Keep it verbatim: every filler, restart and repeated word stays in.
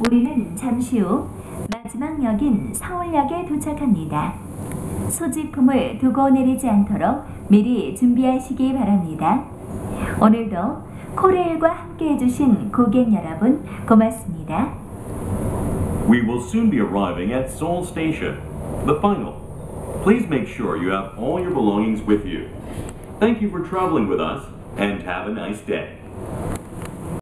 우리는 잠시 후 마지막 역인 서울역에 도착합니다. 소지품을 두고 내리지 않도록 미리 준비하시기 바랍니다. 오늘도 코레일과 함께 해주신 고객 여러분 고맙습니다. We will soon be arriving at Seoul Station, the final. Please make sure you have all your belongings with you. Thank you for traveling with us and have a nice day.